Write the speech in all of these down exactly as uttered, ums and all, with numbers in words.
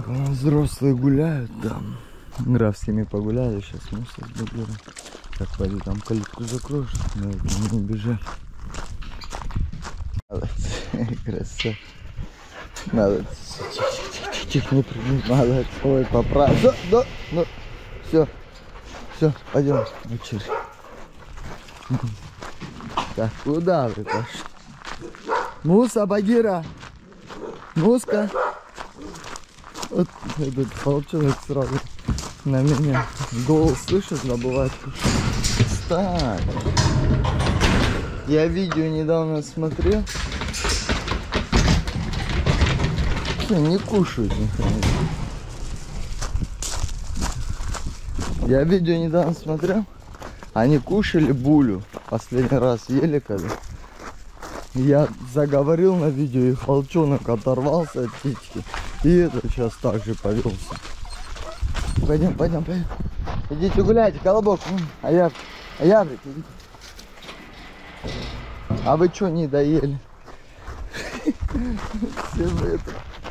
Так, у нас взрослые гуляют там. Графскими погуляли, сейчас мы с Багиром. Так, пойду там калитку закроешь, но не бежать. Красава. Надо чих не прыгнуть, надо. Ой, поправь. Да, да, ну, все, все, пойдем. Так, куда вы пошли? Муса, Багира, Муска. Вот этот волчонок сразу на меня голос слышит, забывает. Встань. Я видео недавно смотрел. Все, не кушают нихрена. Я видео недавно смотрел. Они кушали булю. Последний раз ели когда. Я заговорил на видео, и волчонок оторвался от птички. И это сейчас также повелся. Пойдем, пойдем, пойдем. Идите гуляйте, колобок. А я, а я, идите. А вы что не доели? Все вы это.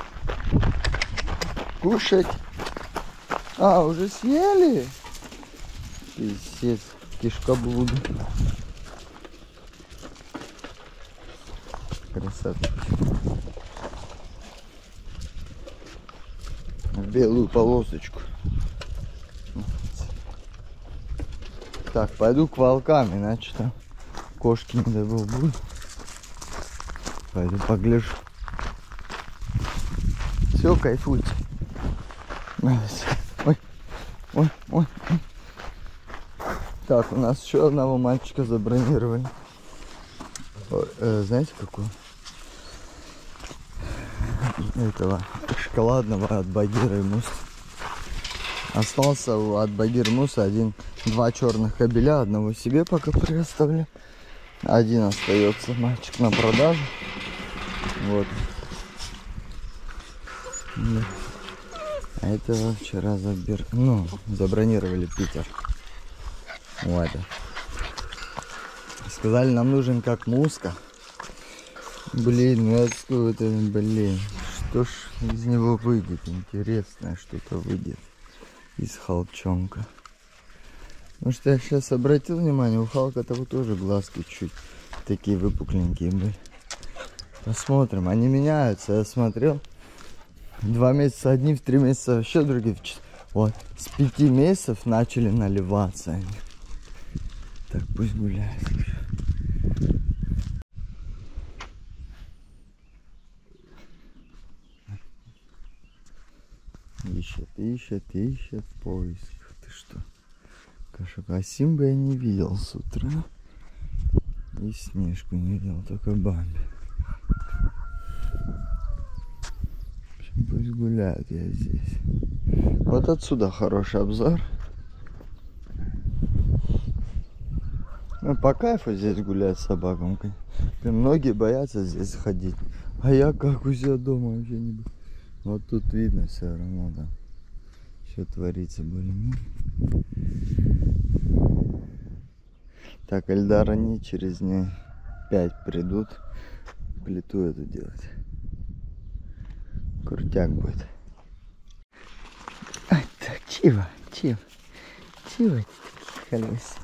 Кушать. А, уже съели? Пиздец, кишкоблуд. Красота. В белую полосочку. Так, пойду к волкам, иначе там кошки не забыл будет. Пойду погляжу. Все, кайфуйте. Ой, ой, ой. Так, у нас еще одного мальчика забронировали. О, э, знаете какую? Этого шоколадного от Багира и Муса. Остался от Багира и Муса один, два черных кобеля, одного себе пока приоставлю. Один остается мальчик на продажу. Вот. А этого вчера забер... ну, забронировали Питер. Вот. Сказали, нам нужен как Муска. Блин, ну это, блин. Что ж из него выйдет? Интересное что-то выйдет из Халчонка. Потому что я сейчас обратил внимание, у Халка-то вот тоже глазки чуть такие выпукленькие были. Посмотрим, они меняются. Я смотрел. Два месяца одни, в три месяца вообще другие. Вот, с пяти месяцев начали наливаться они. Так, пусть гуляют. Ищет, ищет, ищет в поисках. Ты что? Кошак, а Симба я не видел с утра. И Снежку не видел, только Бамби. Пусть гуляют, я здесь. Вот отсюда хороший обзор. Ну, по кайфу здесь гулять с собаком. Многие боятся здесь ходить. А я как у себя дома вообще не буду. Вот тут видно все равно, да. Что творится более-менее. Так, Эльдар, они через дней пять придут плиту эту делать. Крутяк будет. Ай, так, чего, чего, чего ты такие колеса?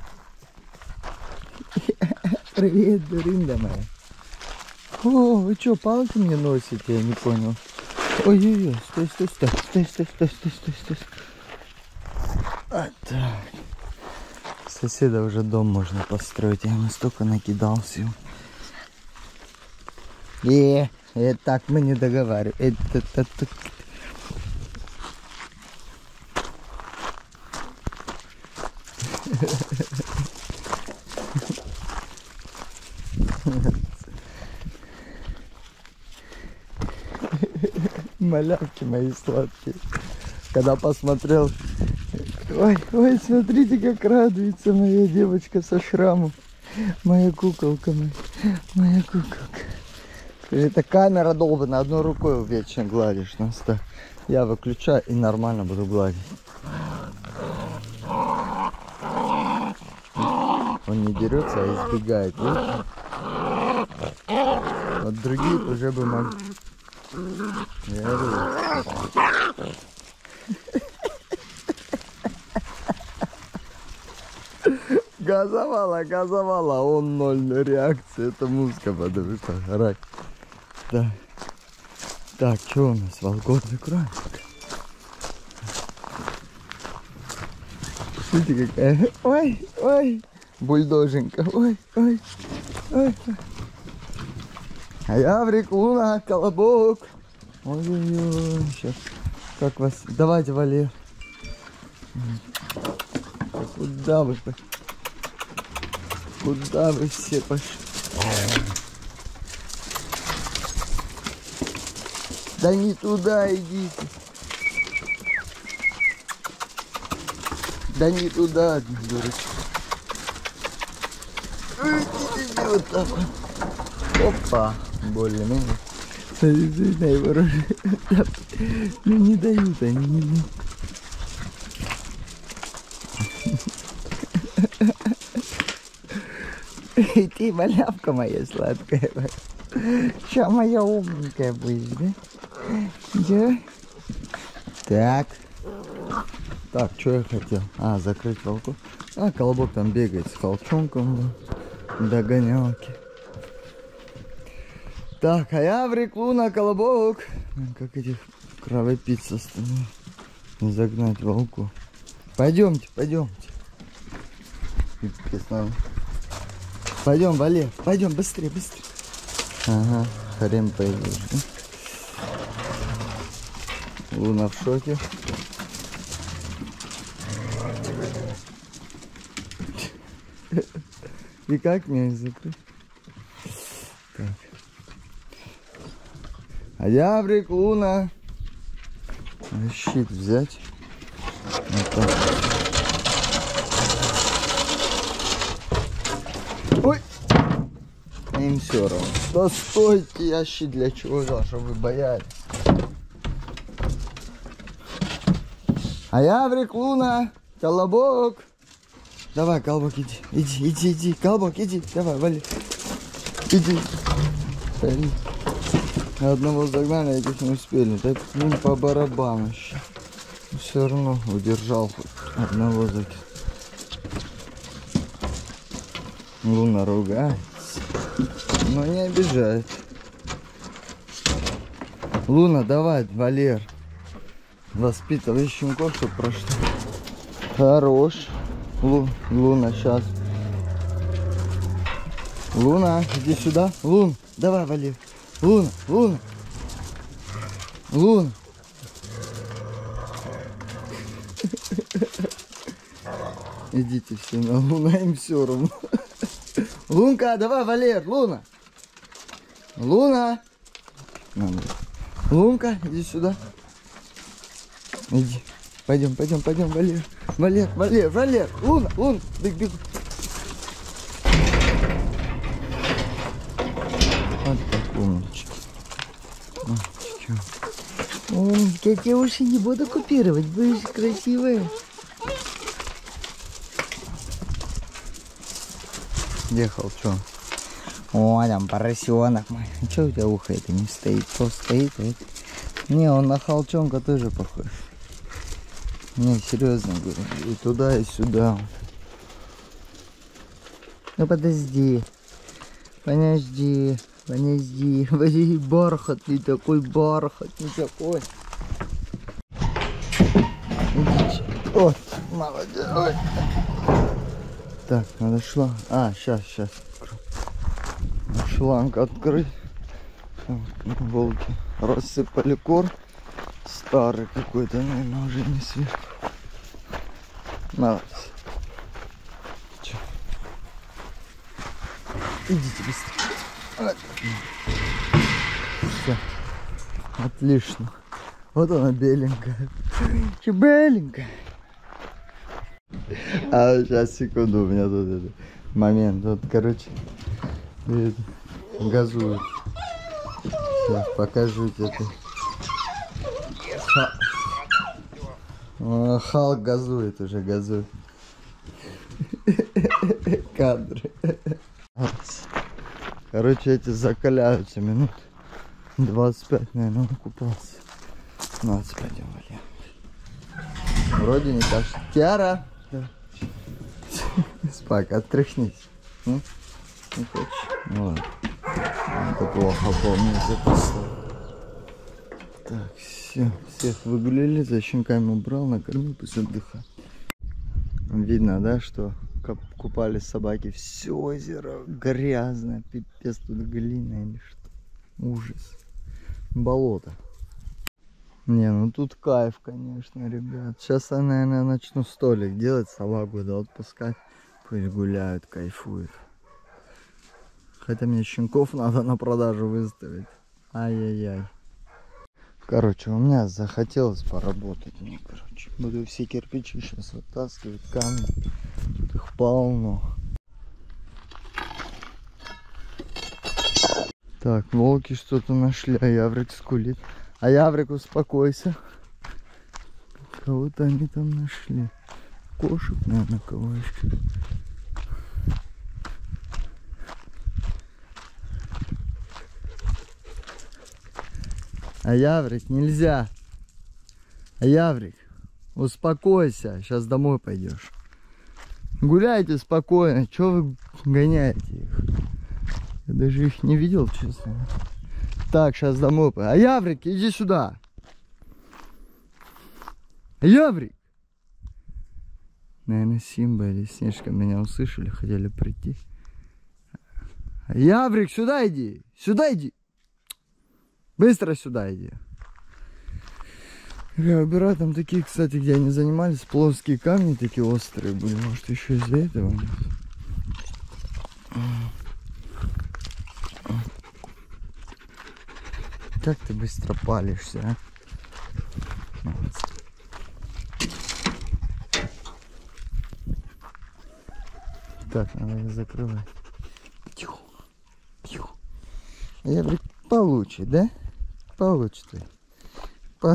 Привет, дуринда моя. О, вы что, палки мне носите? Я не понял. Ой-ой-ой, стой, стой, стой, стой, стой, стой, стой, стой, стой. А так. Соседа уже дом можно построить. Я ему столько накидал всего. Э, это так мы не договариваем. Это, это, это. Малявки мои сладкие. Когда посмотрел, ой, ой, смотрите, как радуется моя девочка со шрамом. Моя куколка, моя, моя куколка. Это камера долбана, одной рукой вечно гладишь нас. -то. Я выключаю и нормально буду гладить. Он не дерется, а избегает. Видите? Вот другие уже бы могли. Я говорю. Газовала, газовала, он ноль реакции. Это музыка, потому что рак. Так, так, что у нас? Волгодный край. Смотрите какая. Ой, ой, бульдоженька. Ой, ой, ой. А я в Луна, колобок. Ой-ой-ой, сейчас. Как вас? Давайте, Валер. Куда вы? Куда вы все пошли? Да не туда идите. Да не туда, дурочка. Идите вот так вот. Опа. Более-менее. Смотри, на его роже. Ну не дают они, не дают. И ты, малявка моя сладкая. Ща моя умненькая будешь, да? Да? Так. Так, что я хотел? А, закрыть волку. А, колобок там бегает с холчонком. Догонялки. Так, а я в реку на колобок. Как этих кровопийц остальных. Не загнать волку. Пойдемте, пойдемте. Пипец, надо. Пойдем, Валер, пойдем, быстрее, быстрее. Ага, хрен пойдешь, да? Луна в шоке. И как мне закрыть? Так. А я в реку, Луна. Щит взять. Вот так. Ой! Им все равно. Да стойте, я щит для чего взял, чтобы вы боялись. А я в реку, Луна. Колобок. Давай, колобок, иди. Иди, иди, иди. Колобок, иди. Давай, вали. Иди. Смотри. Одного загнали, этих не успели. Так им по барабану еще. Все равно удержал хоть одного закинул. Луна ругается, но не обижает. Луна, давай, Валер. Воспитывай щенков, чтобы прошло. Хорош. Лу, Луна, сейчас. Луна, иди сюда. Лун, давай, Валер. Луна, Луна. Луна. Идите все на Луна, им все равно. Лунка, давай, Валер, Луна. Луна. Лунка, иди сюда. Иди. Пойдем, пойдем, пойдем, Валер. Валер, Валер, Валер. Луна, Луна. Бег, бег. Вот так, умнички. О, я уши не буду купировать. Будешь красивая. Ехал, что? О, там поросенок мой. Че у тебя ухо это не стоит? То стоит, а это... Не, он на холчонка тоже похож. Не, серьезно говорю. И туда, и сюда. Ну подожди. Подожди. Подожди. Подожди. Бархатный такой, бархатный такой. Идите. Вот, молодец. Ой. Так, надо шланг. А, сейчас, сейчас. Шланг открыть. Волки рассыпали корм. Старый какой-то, наверное, уже не сверху. Молодец. Че? Идите быстрее. Все. Отлично. Вот она беленькая. Че беленькая. А сейчас, секунду, у меня тут это, момент. Вот, короче, это, газует. Сейчас покажу тебе. Ха... О, Халк газует уже, газует. Кадры. Короче, эти закаляются минут двадцать пять, наверное, он купался. двадцать пять валя. Вроде не так. Киара! Спак, отряхнись. Ну, не хочешь? Ну ладно. Это плохо помню, записал. Так, все. Всех выгулили, за щенками убрал, накормил, пусть отдыхать. Видно, да, что купались собаки. Все озеро грязное, пипец, тут глина или что. Ужас. Болото. Не, ну тут кайф, конечно, ребят. Сейчас я, наверное, начну столик делать, собаку да отпускать. Пусть гуляют, кайфуют. Хотя мне щенков надо на продажу выставить. Ай-яй-яй. Короче, у меня захотелось поработать мне, короче. Буду все кирпичи сейчас вытаскивать, камни. Тут их полно. Так, волки что-то нашли, а Яврик скулит. А Яврик, успокойся. Кого-то они там нашли. Кошек, наверное, кого еще. А Яврик, нельзя. А Яврик, успокойся. Сейчас домой пойдешь. Гуляйте спокойно. Чего вы гоняете их? Я даже их не видел, честно. Так, сейчас домой. А Яврик, иди сюда. Яврик. Наверное, Симба или Снежка меня услышали, хотели прийти. Яврик, сюда иди. Сюда иди. Быстро сюда иди. Я убираю там такие, кстати, где они занимались, плоские камни такие острые были. Может, еще из-за этого? Как ты быстро палишься, а? Так, надо ее закрывать. Тихо. Тихо. Я, блин, получит, да? Получит. По...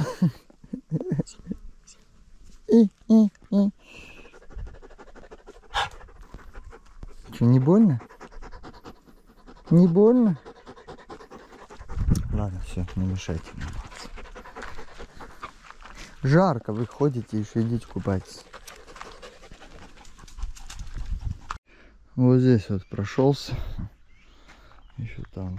Что, не больно? Не больно? Ладно, все, не мешайте мне. Жарко, вы ходите, еще идите купайтесь. Вот здесь вот прошелся. Еще там.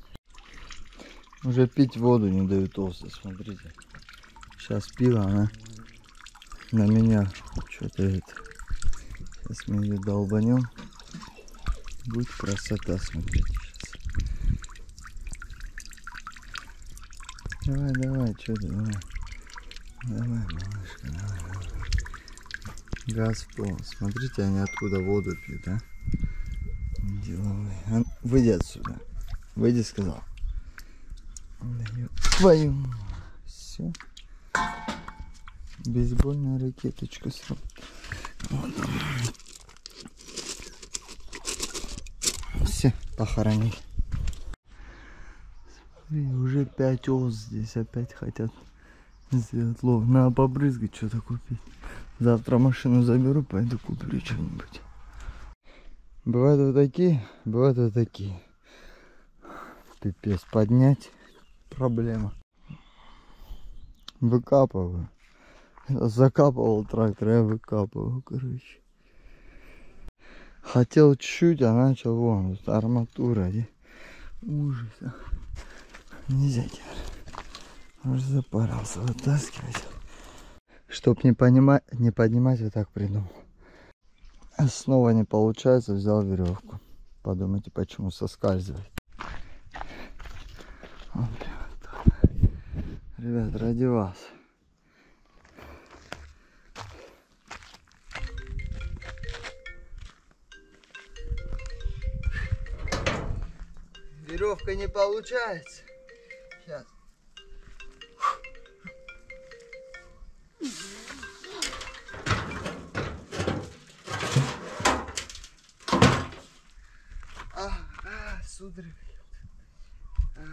Уже пить воду не дают осы, смотрите. Сейчас пила она на меня. Что-то это. Сейчас мы ее долбанем. Будет красота, смотрите сейчас. Давай, давай, что ты, давай. Давай, малышка, давай, давай. Газ пол. Смотрите, они откуда воду пьют, а? Деловые. А, выйди отсюда. Выйди, сказал. Твою. Все. Бейсбольная ракеточка сразу. Вот. Все, похоронили. Смотри, уже пять ос здесь опять хотят сделать лов. Надо побрызгать, что-то купить. Завтра машину заберу, пойду куплю что-нибудь. Бывают вот такие, бывают вот такие. Пипец, поднять проблема. Выкапываю. Закапывал трактор, я выкапываю, короче. Хотел чуть-чуть, а начал вон, вот арматура. И... ужас. Нельзя делать. Уже запарился вытаскивать. Чтоб не понимать, не поднимать, вот так придумал. Снова не получается, взял веревку. Подумайте, почему соскальзывает. Вот, ребят, ради вас. Веревка не получается. Сейчас. А, а, судорога. А.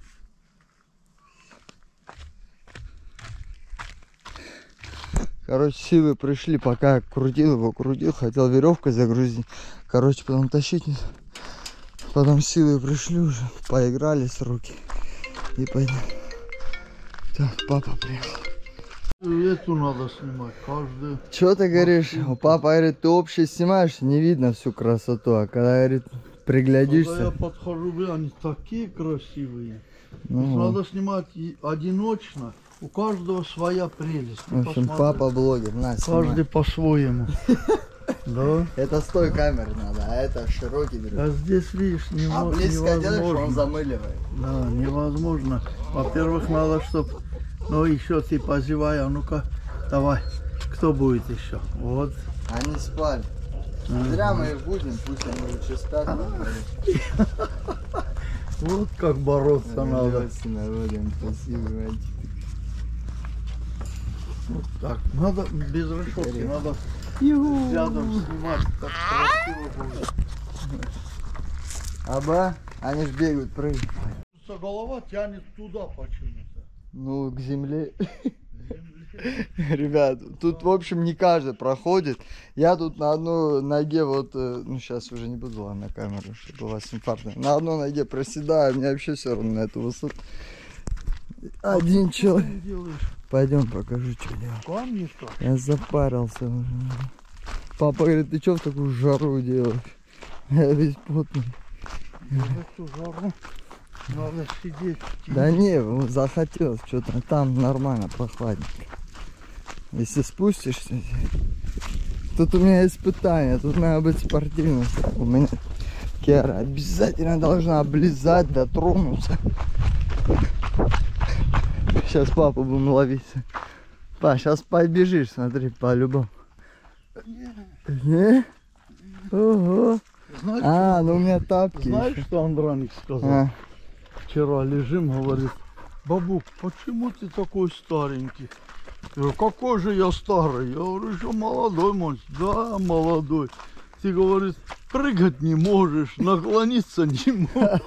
Короче, силы пришли, пока я крутил его, крутил, хотел веревкой загрузить. Короче, потом тащить. Потом силы пришли уже, поигрались руки. И пойдем. Так, папа приехал. Эту надо снимать, каждый. Че ты говоришь? Папа говорит, ты общий снимаешь, не видно всю красоту. А когда, говорит, приглядишься... Когда я подхожу, блин, они такие красивые. Ну, надо снимать и одиночно. У каждого своя прелесть. в общем, Посмотри. папа блогер. На, Каждый по-своему. Да. Это с той камеры надо, а это широкий друг. А здесь, видишь, нево- А близко делаешь, он невозможно. замыливает. Да, невозможно. Во-первых, надо, чтобы... Ну, еще ты позевай, а ну-ка, давай. Кто будет еще? Вот. Они спали. Зря мы их будем, пусть они лучше спят. Вот как бороться надо. Спасибо, мальчик. Вот так. Надо без решетки, надо рядом снимать, так красиво будет. Аба, они ж бегают, прыгают. Голова тянет туда почему-то. Ну, к земле. Ребят, тут, в общем, не каждый проходит. Я тут на одной ноге, вот, ну, сейчас уже не буду, ладно, на камеру, чтобы у вас инфаркт. На одной ноге проседаю, мне вообще все равно на эту высоту. Один человек. Пойдем, покажу, что делать. Камни что? Я запарился уже. Папа говорит, ты что в такую жару делаешь? Я весь потный. В эту жару надо сидеть. Да не, захотелось что-то. Там нормально, прохладненько. Если спустишься, тут у меня испытание, тут надо быть спортивным. У меня Кера обязательно должна облизать, дотронуться. Сейчас папу будем ловить. Па, сейчас побежишь, смотри, по-любому. Не? Ого. Знаешь, А, что, ну у меня тапки. знаешь, еще. что Андроник сказал? А. Вчера лежим, говорит, бабук, почему ты такой старенький? Я говорю, какой же я старый? Я говорю, еще молодой мальчик. Да, молодой. Ты, говорит, прыгать не можешь, наклониться не можешь.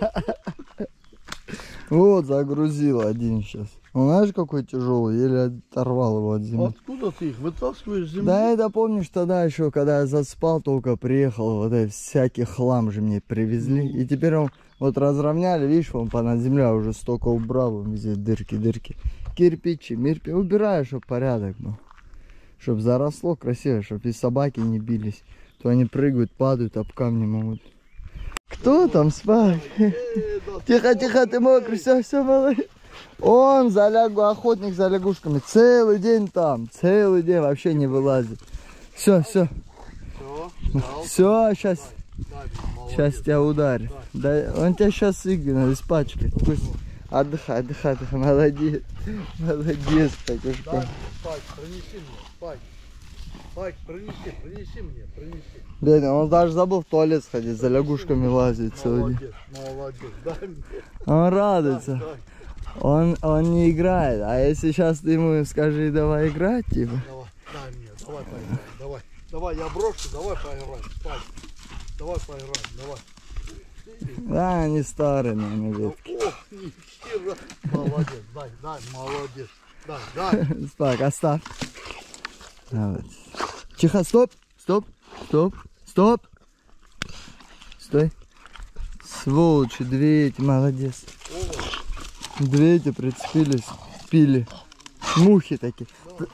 Вот загрузил один сейчас. Он знаешь, какой тяжелый, еле оторвал его от земли. Откуда ты их вытаскиваешь с земли? Да это помнишь тогда еще, когда я заспал, только приехал, вот этот всякий хлам же мне привезли. И теперь он вот разровняли, видишь, он понад земля уже столько убрал, везде дырки-дырки. Кирпичи, мирпи, убираю, чтобы порядок был. Чтобы заросло красиво, чтобы и собаки не бились. То они прыгают, падают, об камни могут. Кто там спать? Тихо, тихо, ты мокрый, все, все, молодец. Он за лягу, охотник за лягушками. Целый день там, целый день вообще не вылазит. Все, все. Все, сейчас, сейчас тебя ударит. Да, он тебя сейчас выгонит из пачки. Пусть отдыхай, отдыхай, отдыхай. Молодец, молодец, Петюшка. Спать, принеси мне, спать. Спать, принеси, принеси мне, принеси. Бедный, он даже забыл в туалет сходить, за лягушками лазить целый день. Молодец, молодец, дай мне. Он радуется. Дай. Он, он не играет, а если сейчас ты ему скажи, давай играть, типа. Давай, дай мне, давай поиграем, давай. Давай, я брошу, давай поиграем, спать. Давай поиграем, давай. Да, они старые, наверное, ветки. Ох, ни хера. Молодец, дай, дай, молодец. Дай, дай. Так, оставь. Давай. Тихо, стоп, стоп, стоп, стоп. Стой. Сволочи, две эти, молодец. Две эти прицепились, пили. Мухи такие.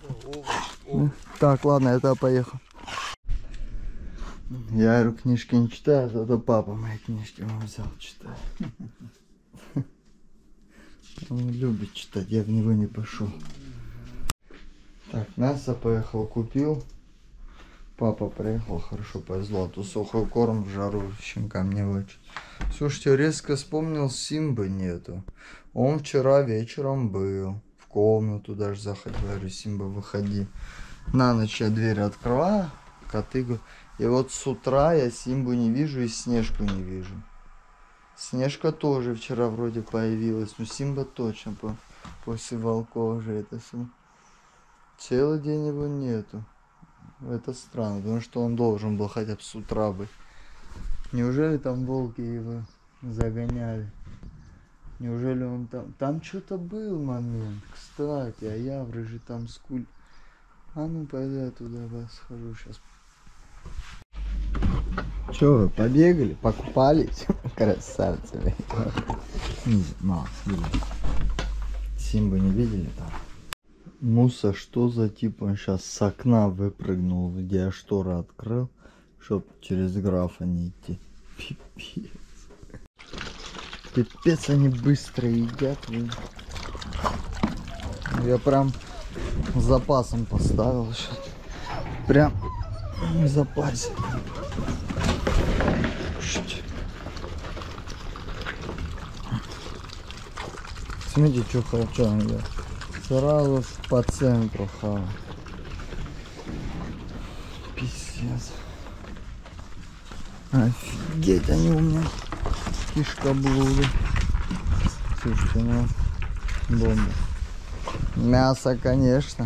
Так, ладно, я поехал. Я говорю, книжки не читаю, зато папа мои книжки он взял, читать. Он любит читать, я в него не пошел. Так, мясо поехал, купил. Папа приехал, хорошо повезло, а то сухой корм в жару щенкам не очень. Слушайте, резко вспомнил, Симбы нету. Он вчера вечером был, в комнату даже заходил, говорю, Симба, выходи. На ночь я дверь открываю, коты, и вот с утра я Симбу не вижу и Снежку не вижу. Снежка тоже вчера вроде появилась, но Симба точно по, после волков уже это все. Целый день его нету. Это странно, потому что он должен был хотя бы с утра быть. Неужели там волки его загоняли? Неужели он там... Там что-то был момент, кстати, а явры же там скуль... А ну пойду я туда схожу сейчас. Че вы, побегали, покупались? Красавцы. Мало, Симбу не видели там? Муса, что за тип? Он сейчас с окна выпрыгнул, где я шторы открыл, чтоб через графа не идти. Пипец. Пипец, они быстро едят. Я прям с запасом поставил сейчас. Прям в запасе. Смотрите, что хочу, я сразу по центру хаваю. Пиздец. Офигеть, они у меня кишкоблуды. Слушайте, ну бомба. Мясо, конечно.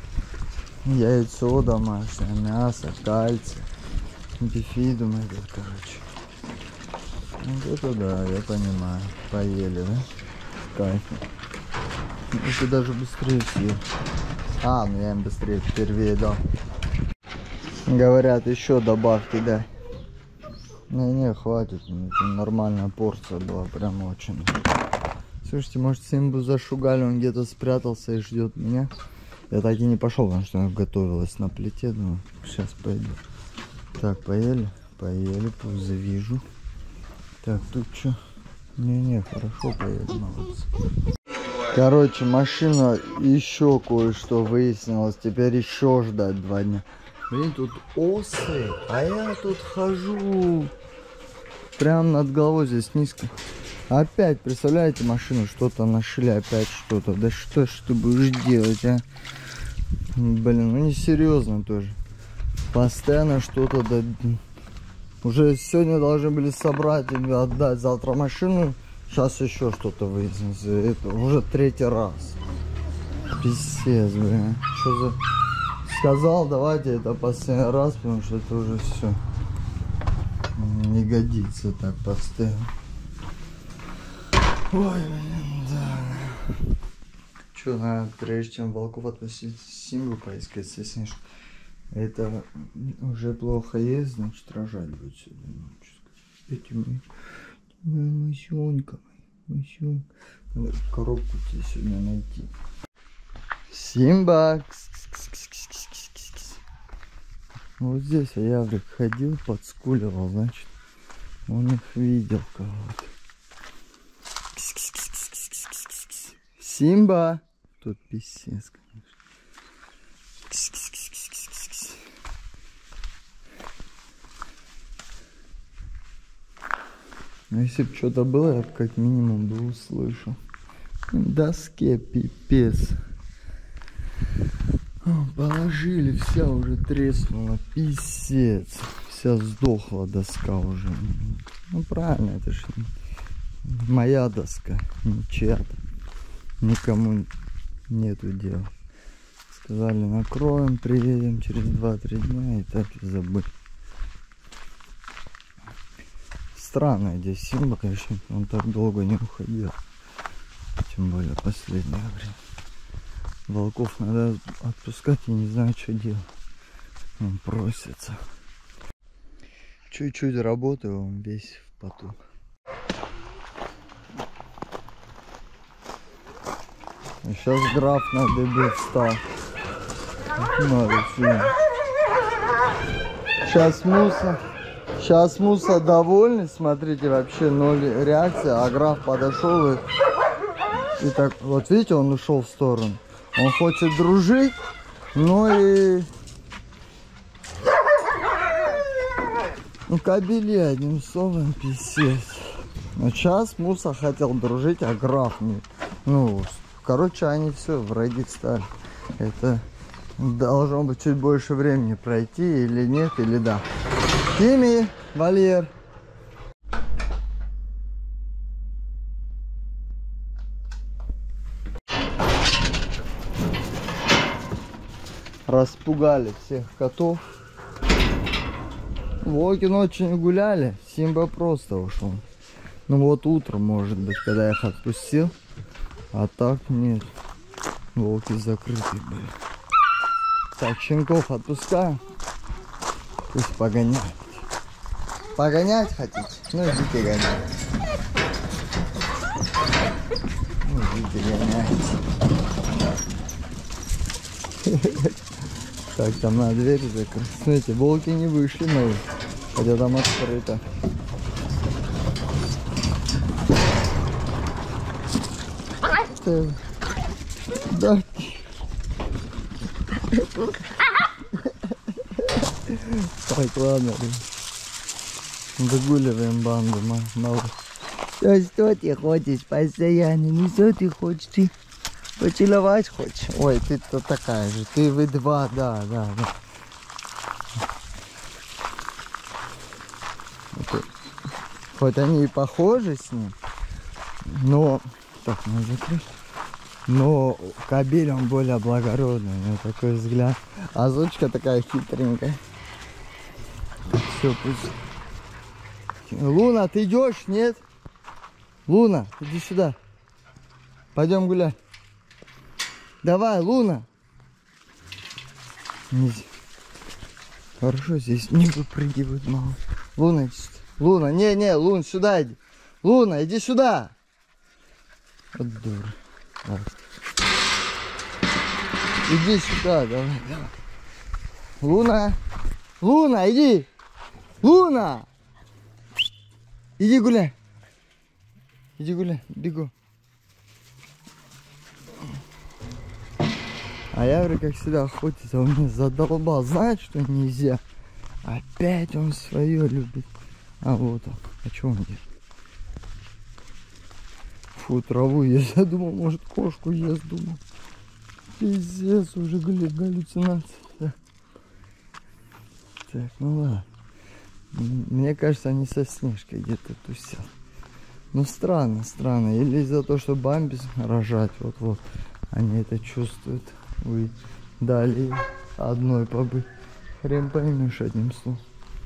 Яйцо домашнее, мясо, кальций, бифидум этот, короче. Вот это да, я понимаю. Поели, да? Кайф. Это даже быстрее съел. А, ну я им быстрее впервые дал. Говорят, еще добавки, да. Не-не, хватит. Это нормальная порция была, прям очень. Слушайте, может, Симбу зашугали, он где-то спрятался и ждет меня. Я так и не пошел, потому что она готовилась на плите. Думаю, сейчас пойду. Так, поели? Поели, пузо вижу. Так, тут что? Не-не, хорошо поели, молодцы. Короче, машина еще кое-что выяснилось. Теперь еще ждать два дня. Блин, тут осы, а я тут хожу. Прям над головой здесь низко. Опять, представляете, машину что-то нашли, опять что-то. Да что ж ты будешь делать, а? Блин, ну не серьезно тоже. Постоянно что-то, да... Уже сегодня должны были собрать и отдать завтра машину. Сейчас еще что-то выяснится. Это уже третий раз. Пиздец, блин. Что за... Сказал, давайте это последний раз, потому что это уже все. Не годится так постоянно. Ой, блин, да. Че, надо, прежде чем волков отпустить, Симбу поискать, если что. Это уже плохо есть, значит рожать будет сегодня. Этими масеньками, масеньками. Надо коробку тебе сегодня найти. Симба! Вот здесь Яврик ходил, подскуливал, значит, он их видел кого-то. Симба! Тут писец, конечно. Ну, если бы что-то было, я бы как минимум бы услышал. В доске пипец. О, положили, вся уже треснула, писец. Вся сдохла доска уже. Ну правильно, это же моя доска, не чья-то. Никому нету дела. Сказали, накроем, приедем через два-три дня и так и забыть. Странно, здесь Симба, конечно, он так долго не уходил. Тем более последнее время. Волков надо отпускать, я не знаю, что делать. Он просится. Чуть-чуть работаю, он весь в поту. И сейчас граф на дыбе встал. Надо сюда. Сейчас Муса. Сейчас Муса довольный, смотрите, вообще ноль реакции, а граф подошел и, и так, вот видите, он ушел в сторону. Он хочет дружить, но и... Ну, кобели одним словом, писец. Но сейчас Муса хотел дружить, а граф не... Ну, короче, они все, враги стали. Это должно быть чуть больше времени пройти, или нет, или да. Тимми, Валер. Распугали всех котов. Волки ночью не гуляли, Симба просто ушел. Ну вот утром, может быть, когда я их отпустил. А так нет. Волки закрыты были. Так, щенков отпускаю. Пусть погоняют. Погонять хотите? Ну идите гонять. Идите, гоняйте. Так, там на дверь закрыть. Смотрите, волки не вышли на улицу, хотя там открыто. Да. Так, ладно. Выгуливаем банду, мало. Да что ты хочешь постоянно? Ну что ты хочешь? Ты поцеловать хочешь? Ой, ты-то такая же. Ты вы два, да, да, да. Это... Хоть они и похожи с ним, но... Так, надо закрыть. Но кобель он более благородный, у него такой взгляд. А зочка такая хитренькая. Все, пусть. Луна, ты идешь? Нет? Луна, иди сюда. Пойдем гулять. Давай, Луна. Хорошо, здесь не выпрыгивают мало. Луна, иди сюда. Луна, не, не, Лун, сюда иди. Луна, иди сюда. Вот дура. Давай. Иди сюда, давай, давай. Луна. Луна, иди. Луна. Иди гуляй. Иди гуляй, бегу. А я говорю, как всегда, охотится, он меня задолбал. Знает, что нельзя. Опять он свое любит. А вот он. А что он делает? Фу, траву ест. Я думал, может, кошку ест, думал. Пиздец, уже галлюцинации. Да. Так, ну ладно. Мне кажется, они со Снежкой где-то тусят. Ну странно, странно. Или из-за того, что Бамбис рожать, вот-вот, они это чувствуют. Вы дали одной побыть. Хрен поймешь одним словом.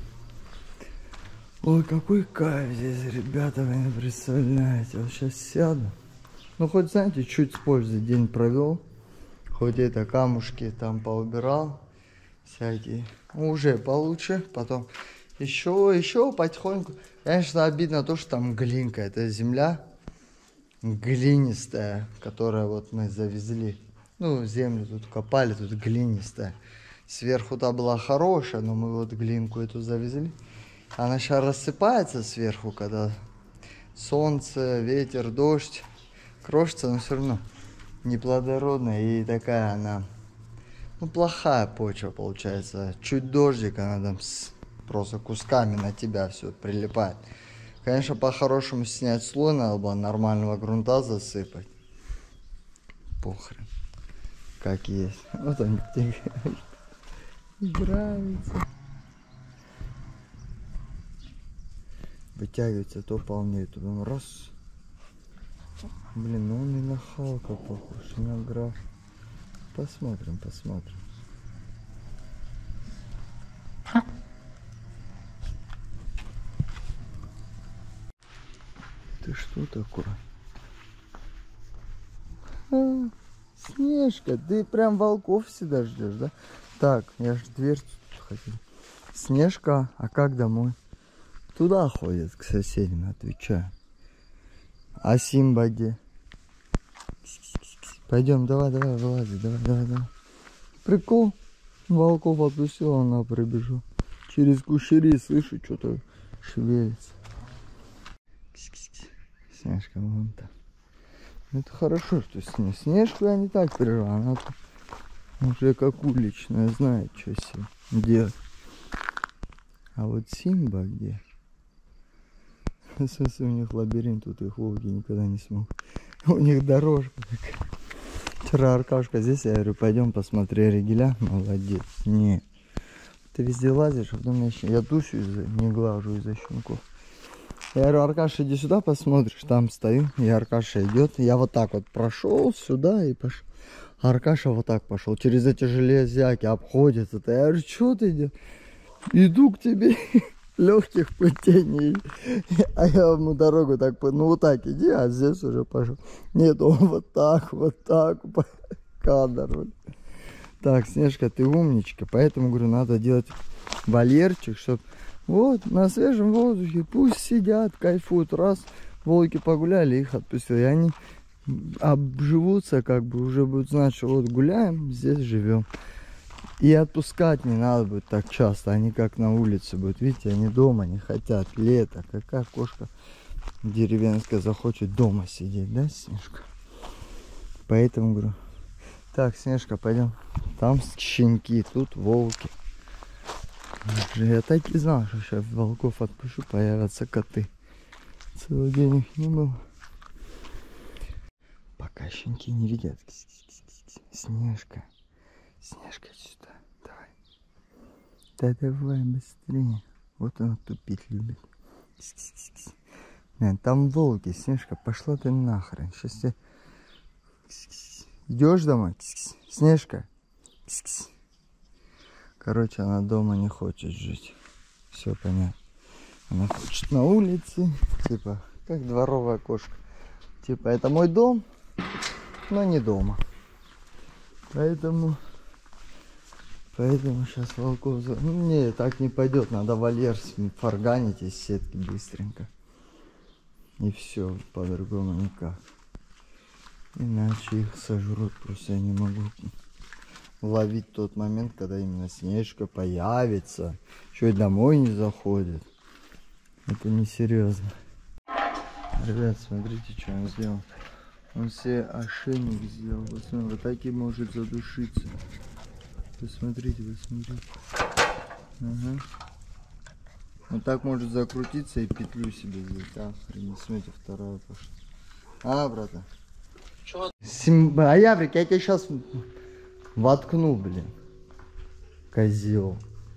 Ой, какой кайф здесь, ребята, вы не представляете. Вот сейчас сяду. Ну, хоть, знаете, чуть с пользой день провел. Хоть это камушки там поубирал. Всякие. Уже получше. Потом еще, еще потихоньку. Конечно, обидно то, что там глинка. Это земля глинистая, которая вот мы завезли. Ну, землю тут копали, тут глинистая. Сверху-то была хорошая, но мы вот глинку эту завезли. Она сейчас рассыпается сверху, когда солнце, ветер, дождь. Крошится, но все равно неплодородная. И такая она, ну, плохая почва получается. Чуть дождик, она там с, просто кусками на тебя все прилипает. Конечно, по-хорошему снять слой надо было, нормального грунта засыпать. Похрен. Как есть. Вот они играются. Вытягивается, то полнее, то там раз. Блин, ну он и на Халка похож, и на Граф. Посмотрим, посмотрим. Ты что такое? А, Снежка, ты прям волков всегда ждешь, да? Так, я же дверцу тут хотел. Снежка, а как домой? Туда ходят, к соседям, отвечаю. А Симба где? Пойдем, давай, давай, вылази, давай, давай, давай. Прикол. Волков отпустил, она прибежала. Через кущери слышу, что-то шевелится. Снежка вон там. Это хорошо, что снег. Снежку я не так переживаю. Она уже как уличная, знает, что себе делать. А вот Симба где? В смысле, у них лабиринт, тут их волки никогда не смогут. У них дорожка такая. Вчера Аркашка здесь, я говорю, пойдем посмотри Ригеля. Молодец. Не. Ты везде лазишь, а потом я, я душу, из-за, не глажу из-за щенков. Я говорю, Аркаша, иди сюда, посмотришь. Там стою, и Аркаша идет. Я вот так вот прошел сюда и пошел. А Аркаша вот так пошел. Через эти железяки обходит это. Я говорю, что ты идешь? Иду к тебе. Легких путей не. А я ему дорогу так, ну вот так иди, а здесь уже пошел. Нет, он вот так, вот так. Кадр. Так, Снежка, ты умничка. Поэтому, говорю, надо делать вольерчик, чтобы вот на свежем воздухе пусть сидят, кайфуют. Раз волки погуляли, их отпустили. И они обживутся, как бы уже будут знать, что вот гуляем, здесь живем. И отпускать не надо будет так часто, они как на улице будут. Видите, они дома не хотят, лето. Какая кошка деревенская захочет дома сидеть, да, Снежка? Поэтому говорю, так, Снежка, пойдем. Там щенки, тут волки. Я так и знал, что сейчас волков отпущу, появятся коты. Целый день их не было. Пока щенки не видят. Снежка. Снежка, сюда. Давай. Да давай быстрее. Вот она тупить любит. Нет, там волки. Снежка, пошла ты нахрен. Сейчас я... Идешь домой? Снежка. Короче, она дома не хочет жить. Все понятно. Она хочет на улице. Типа, как дворовая кошка. Типа, это мой дом, но не дома. Поэтому... Поэтому сейчас волков... Ну, не, так не пойдет. Надо вольер фарганить из сетки быстренько. И все, по-другому никак. Иначе их сожрут. Просто я не могу ловить тот момент, когда именно Снежка появится. Еще и домой не заходит. Это несерьезно. Ребят, смотрите, что он сделал. Он себе ошейник сделал. Вот, смотри, вот так и может задушиться. Посмотрите, посмотрите. Ага. Вот так может закрутиться и петлю себе здесь. Охренеть, смотрите, вторая пошла. А, брата? Чё? Сим... А Яврик, я тебя сейчас воткну, блин. Козел.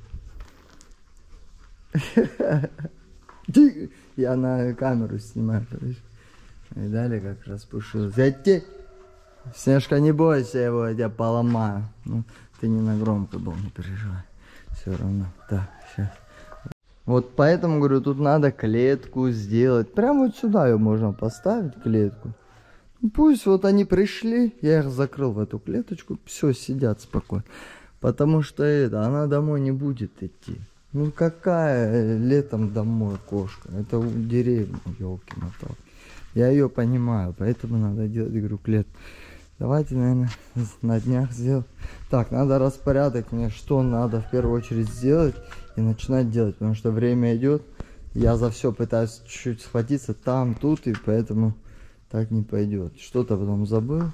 Я на камеру снимаю. Видали, как распушилась. Я те... Снежка, не бойся его, я тебя поломаю. Ну, ты не на громко был, не переживай. Все равно. Так, сейчас. Вот поэтому, говорю, тут надо клетку сделать. Прямо вот сюда ее можно поставить, клетку. Пусть вот они пришли, я их закрыл в эту клеточку, все, сидят спокойно. Потому что это, она домой не будет идти. Ну какая летом домой кошка? Это у деревни, елки-моталки. Я ее понимаю, поэтому надо делать, говорю, клетку. Давайте, наверное, на днях сделать. Так, надо распорядок мне, что надо в первую очередь сделать и начинать делать. Потому что время идет, я за все пытаюсь чуть-чуть схватиться там, тут, и поэтому так не пойдет. Что-то потом забыл.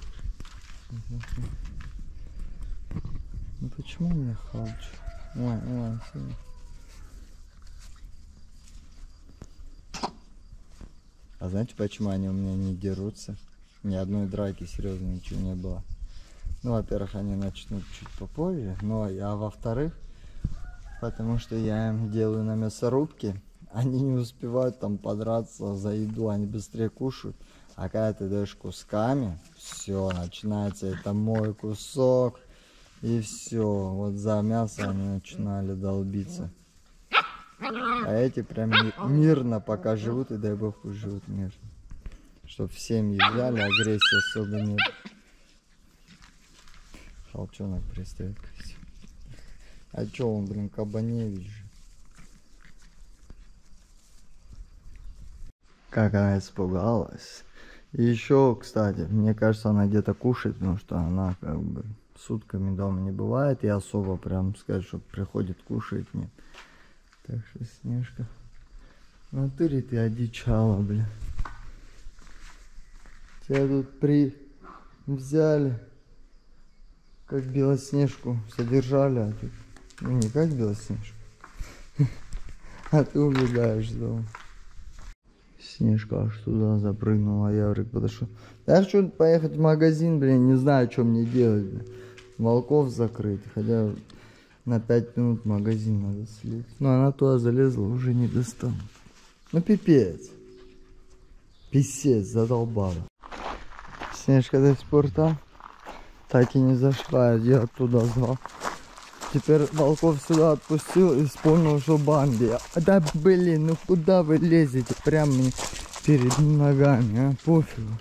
Ну почему мне халчу? Ой, ой, все. А знаете, почему они у меня не дерутся? Ни одной драки, серьезно, ничего не было. Ну, во-первых, они начнут чуть попозже, но а во-вторых, потому что я им делаю на мясорубке, они не успевают там подраться за еду, они быстрее кушают. А когда ты даешь кусками, все, начинается это мой кусок, и все, вот за мясо они начинали долбиться. А эти прям мирно пока живут, и дай бог пусть живут мирно. Чтоб в семьи взяли, агрессии особо нет. Халчонок пристает красиво. А чё он, блин, Кабаневич же. Как она испугалась. И еще, кстати, мне кажется, она где-то кушает, потому что она как бы сутками дома не бывает. И особо прям сказать, что приходит, кушает, нет. Так что, Снежка, в натуре ты одичала, блин. Тебя тут при... взяли, как Белоснежку содержали, а ты... Ну, не как Белоснежку, а ты убегаешь дома. Снежка аж туда запрыгнула, Яврик подошел. Я хочу поехать в магазин, блин, не знаю, что мне делать, блин. Волков закрыть, хотя на пять минут в магазин надо слить. Но она туда залезла, уже не достану. Ну пипец. Писец, задолбала. Снежка до сих пор там. Так и не зашла, я оттуда звал. Теперь волков сюда отпустил и вспомнил, что Бамби. Да блин, ну куда вы лезете? Прям мне перед ногами, а? Пофигу.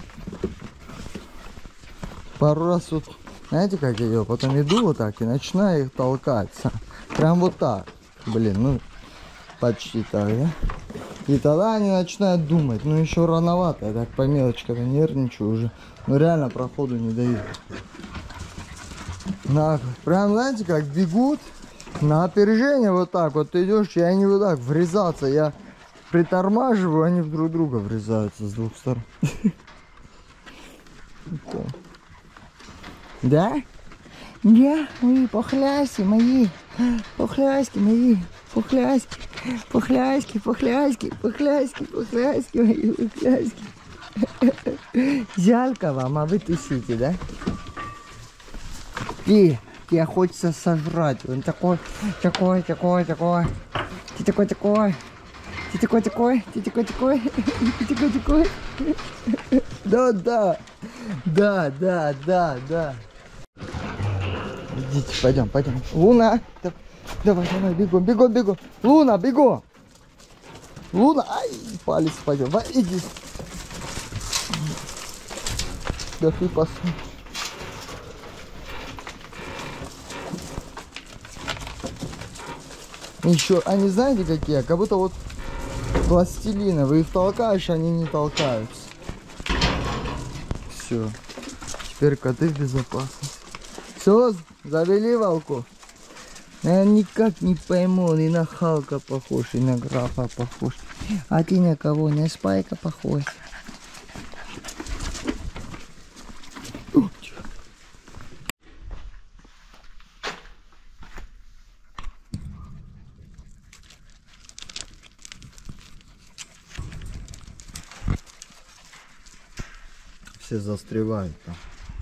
Пару раз вот, знаете, как я делаю? Потом иду вот так и начинаю их толкать. Прям вот так. Блин, ну почти так, да? И тогда они начинают думать. Ну еще рановато, я так по мелочи когда нервничаю уже. Ну реально проходу не дают. На, прям знаете как бегут на опережение вот так вот ты идешь, и они вот так врезаться. Я притормаживаю, они в друг друга врезаются с двух сторон. Да? Да, мои похляски мои, похляски мои, похляски, похляски, похляски, похляски, похляски мои, похляски. Жалко вам, а вы тусите, да? Ты, тебе хочется сожрать, он такой, такой, такой, такой, ты такой, такой, ты такой, такой, ты такой, такой, ты такой, такой. Да, да, да, да, да, да. Идите, пойдем, пойдем. Луна, давай, давай, бегом, бегом, бегом. Луна, бегом. Луна, ай, палец пойдем. Vai, иди. Да ты посмотри. Еще, они знаете какие? Как будто вот пластилины. Вы их толкаешь, они не толкаются. Все. Теперь коты в безопасности. Все, завели волку. Я никак не пойму, и на Халка похож, и на графа похож. А ты на кого? На Спайка похож. Все застревают там.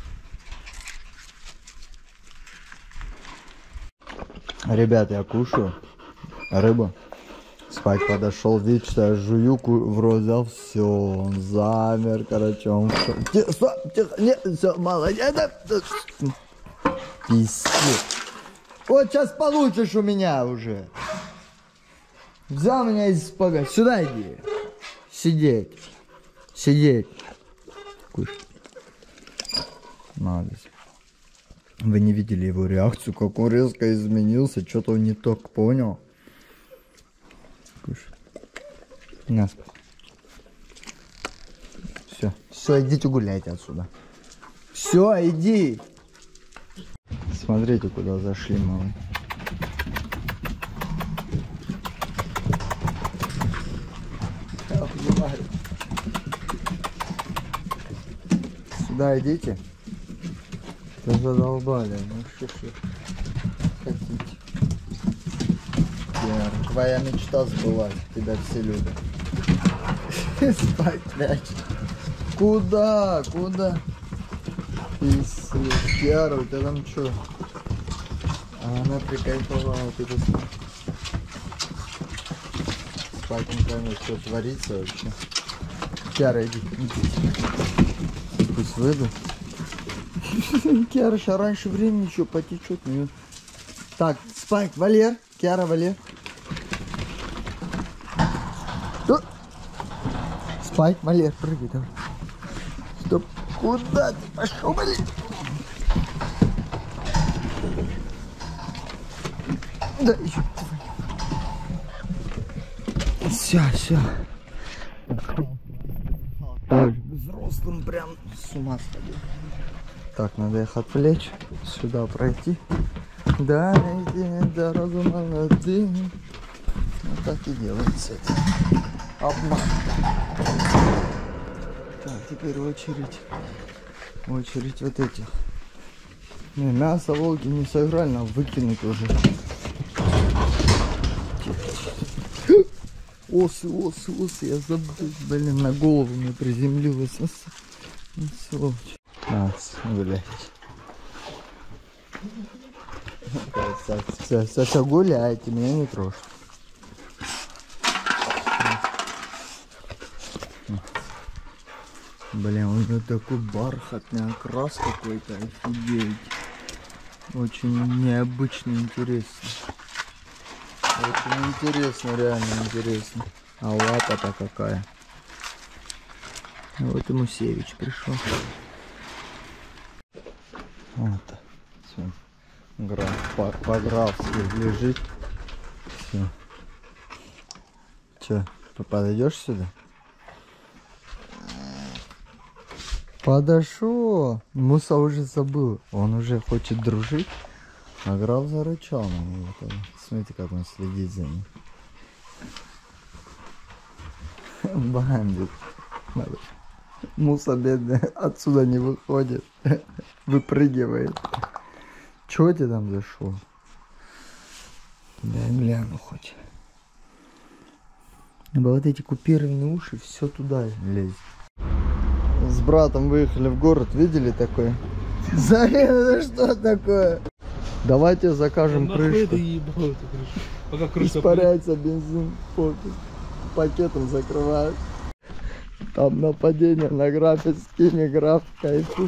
Ребят, я кушаю рыбу. Спать подошел, видит, что я жую, в рот взял, все, он замер, короче, он все. Тихо, стоп, тихо, нет, все, мало, нет, пиздец. Вот сейчас получишь у меня уже. Взял меня из спага. Сюда иди. Сидеть. Сидеть. Кушай. Надо. Вы не видели его реакцию, как он резко изменился, что-то он не так понял. Кушай. На спать. Все, все, идите гуляйте отсюда. Все, иди. Смотрите, куда зашли, малый. Сюда идите. Вы задолбали, ну что ж хотите. Пьер, твоя мечта сбылась, тебя все любят. Спать мяч. Куда? Куда? Пиздец. Пьер, у тебя там что? А она прикайфовала, ты посмотри. Спать не пойму, что творится вообще. Киара, иди, иди. Пусть выйду. Киара сейчас раньше времени еще потечет. Так, Спайк, Валер. Киара, Валер. Спайк, Валер, прыгай давай. Стоп. Куда ты пошел, блин? Да, еще. Все, все. Взрослым прям с ума сходил. Так, надо их отвлечь, сюда пройти. Да, иди, дорогу молодым. Вот так и делается это. Обман. Так, теперь очередь. Очередь вот этих. Не, мясо волки не сыграли, нам выкинуть уже. Осы, осы, осы, я забыл, блин, на голову мне приземлилась. Сволочь. А, блядь. Все, все, все, гуляйте, меня не трожь. Блин, у него такой бархатный окрас какой-то, офигеть. Очень необычно, интересно. Очень интересно, реально интересно. А лапа-то какая. Вот и Мусевич пришел. Вот. Все. Граф по-графски лежит. Все. Че? Подойдешь сюда? Подошел. Муса уже забыл. Он уже хочет дружить. А граф зарычал на него. Смотрите, как он следит за ним. Бандит. Муса бедный отсюда не выходит. Выпрыгивает. Чего ты там зашел? Дай гляну хоть. Вот эти купированные уши, все туда лезет. С братом выехали в город, видели такое? Зарин, это что такое? Давайте закажем крышку. Испаряется бензин, пакетом закрывают. Там нападение на графе, с кеми граф, кайфу.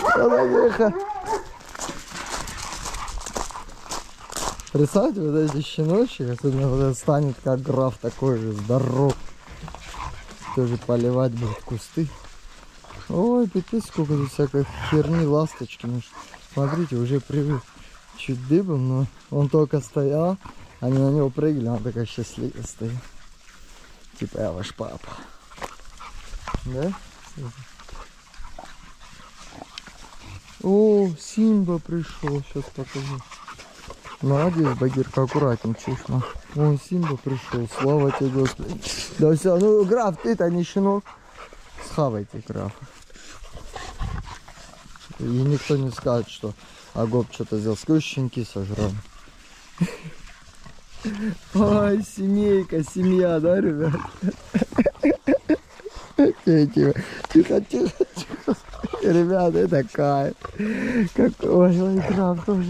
Представьте, вот эти щеночки, особенно вот этот станет как граф, такой же здоров. Тоже поливать будут кусты. Ой, пипец, сколько тут всякой херни, ласточки. Ну, смотрите, уже привык чуть дыбом, но он только стоял, они на него прыгали, он такая счастливая стоит. Типа я ваш папа. Да? О, Симба пришел, сейчас покажу. Молодец, Багирка, аккуратнее, чушма. Вон Симба пришел, слава тебе, Господи. Да все, ну граф, ты-то не щенок. Схавайте графа. И никто не скажет, что Агоп что-то сделал. Сколько щенки сожрал. Ой, семейка, семья, да, ребят? Тихо, тихо, тихо, тихо. Ребята, это кайф. Какой, ой, граф тоже.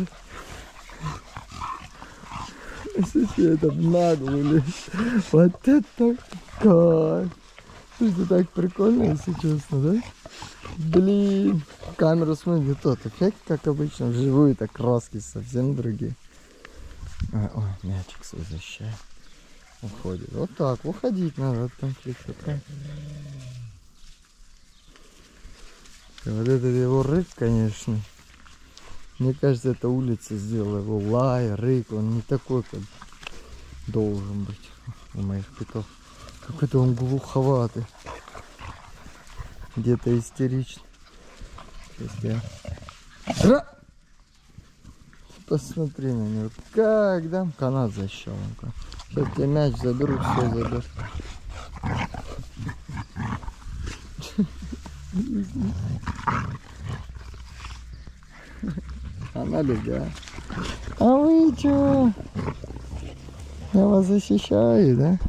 Слушай, это нагло. Вот это кайф. Слушай, так прикольно, если честно, да? Блин. Камеру смотри, тот эффект, как обычно. Вживую так краски совсем другие. Ой, ой, мячик свой защищает. Уходит. Вот так, уходить надо от конфликта. Вот этот его рык, конечно. Мне кажется, эта улица сделала его лай, рык. Он не такой, как должен быть у моих питов. Какой-то он глуховатый. Где-то истеричный. Сейчас я... Ра! Посмотри на него. Как, да? Канат защищал. Сейчас я мяч заберу, все заберу. Она бегает. А вы чё? Я вас защищаю, да?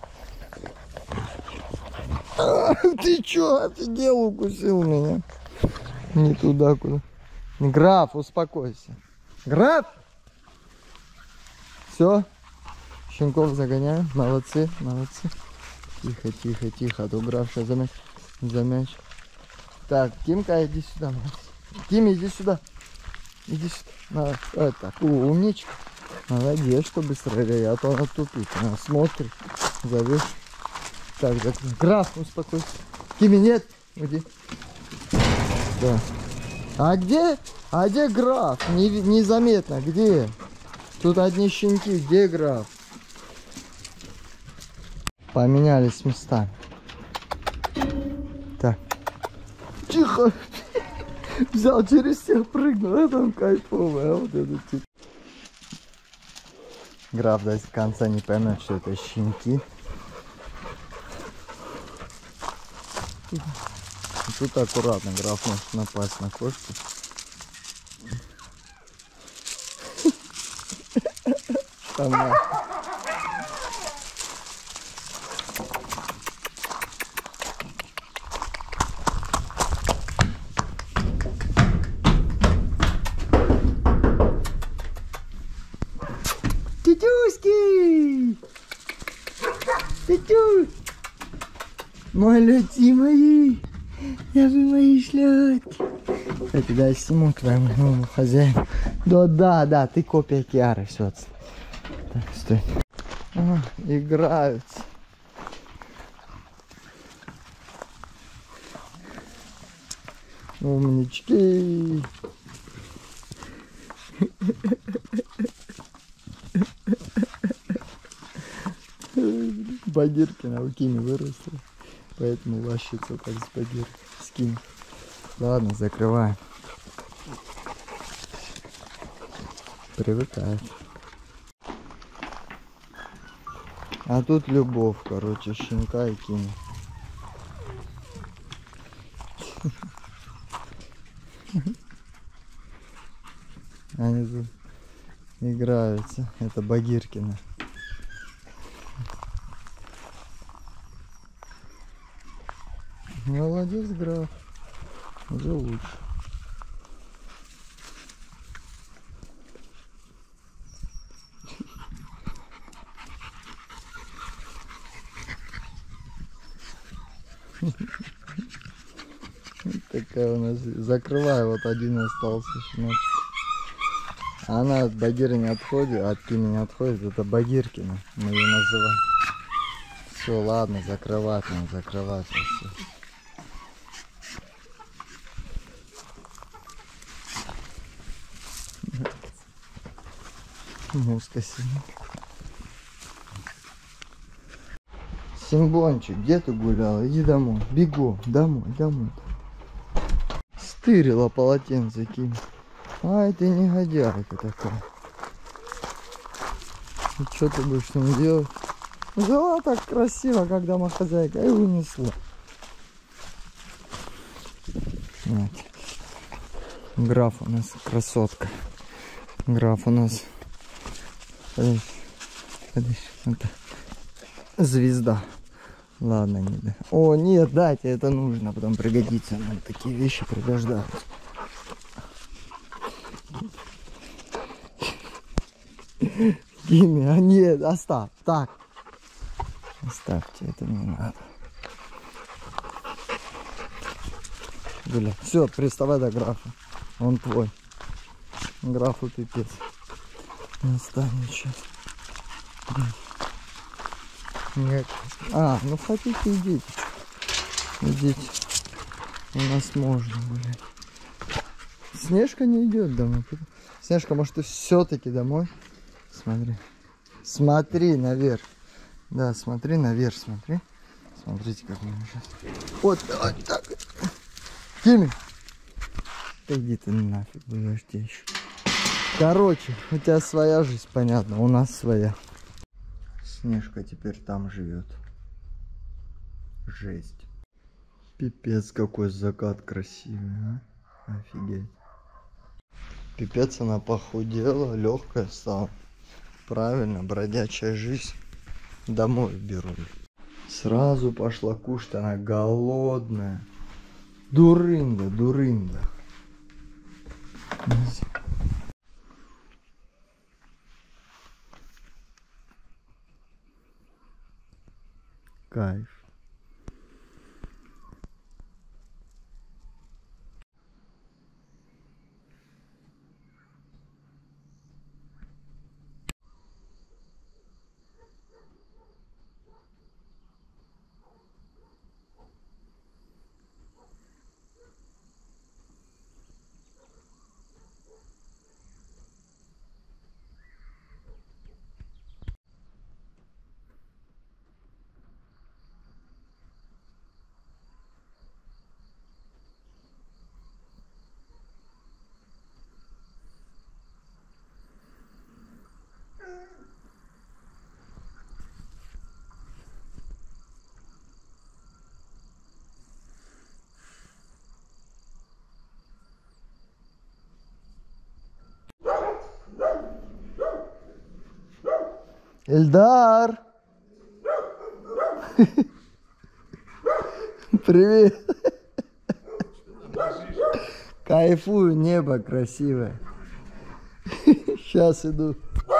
А, ты чё, офигел, укусил меня? Не туда, куда. Граф, успокойся. Граф! Все. Щенков загоняю. Молодцы, молодцы. Тихо, тихо, тихо. А то граф сейчас за мяч. За мяч. Так, Тимка, иди сюда. Тим, иди сюда. Иди сюда. На, это, о, умничка. Молодец, что быстро, а то она тупит. Она смотрит, зовешь. Так, так, граф, успокойся. Тими, нет, иди. Да. А где? А где граф? Не, незаметно, где? Тут одни щенки, где граф? Поменялись местами. Так. Тихо. Взял, через всех прыгнул. Это он кайфовый, а вот этот тип. Граф до конца не поймет, что это щенки. Тут аккуратно, граф может напасть на кошку. Там, да. Тетюшки! Тетюшки! Малюти мои! Я же мои шлётки! Я тебя сниму твоему новому хозяину. Да, да, да, ты копия Киары, все. Так, стой. А, играют. Умнички. Багиркина у Кими выросла. Поэтому лащится так с багир. С Кими. Ладно, закрываем. Привыкает. А тут любовь, короче, щенка и Кими. Они тут играются. Это Багиркина. Молодец, граф. Уже лучше. Такая у нас. Закрываю, вот один остался щеночек. Она от Багира не отходит, от Кими не отходит. Это Багиркина. Мы ее называем. Все, ладно, закрывать надо, закрывать все. Муска сильно. Симбончик, где ты гуляла? Иди домой. Бегу. Домой, домой. Стырила полотенце Кими. Ай, ты негодяйка такая. И что ты будешь там делать? Взяла так красиво, как домохозяйка, и унесла. Вот. Граф у нас красотка. Граф у нас... Подожди, подожди, это звезда. Ладно, не да. О, нет, дайте, это нужно, потом пригодится. Нам такие вещи пригождаются. Кими, а нет, оставь, так. Оставьте, это не надо. Гуля, все, приставай до графа. Он твой. Графу пипец. Не станет сейчас. Нет. А, ну хотите, идите. Идите. У нас можно гулять. Снежка не идет домой. Снежка, может, ты все-таки домой? Смотри. Смотри наверх. Да, смотри наверх, смотри. Смотрите, как мы сейчас. Вот, вот так. Кими. Да иди ты нафиг, будешь тебе еще. Короче, у тебя своя жизнь, понятно, у нас своя. Снежка теперь там живет. Жесть. Пипец, какой закат красивый, а? Офигеть. Пипец, она похудела, легкая стала. Правильно, бродячая жизнь. Домой беру. Сразу пошла кушать, она голодная. Дурында, дурында. Кайф. Эльдар! Привет! Кайфую, небо красивое. Сейчас иду.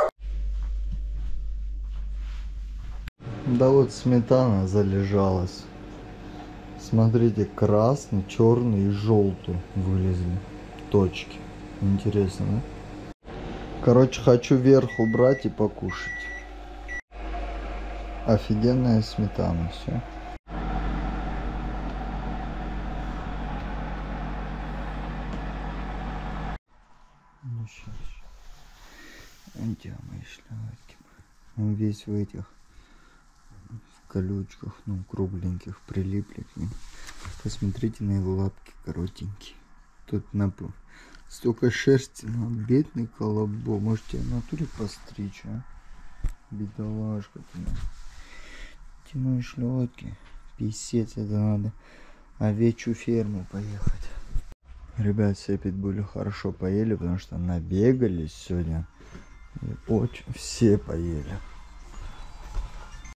Да вот сметана залежалась. Смотрите, красный, черный и желтый вылезли точки. Интересно, да? Короче, хочу верх убрать и покушать. Офигенная сметана, все. Ну сейчас. Где мои шляпки? Он весь в этих колючках, ну, кругленьких, прилипли к ним. Посмотрите на его лапки коротенькие. Тут на столько шерсти, ну, бедный колобок. Можете в натуре постричь, а? Бедолажка ты. Эти мои шлётки. Писец, это надо овечью ферму поехать. Ребят, все питбули хорошо поели, потому что набегались сегодня. И очень все поели.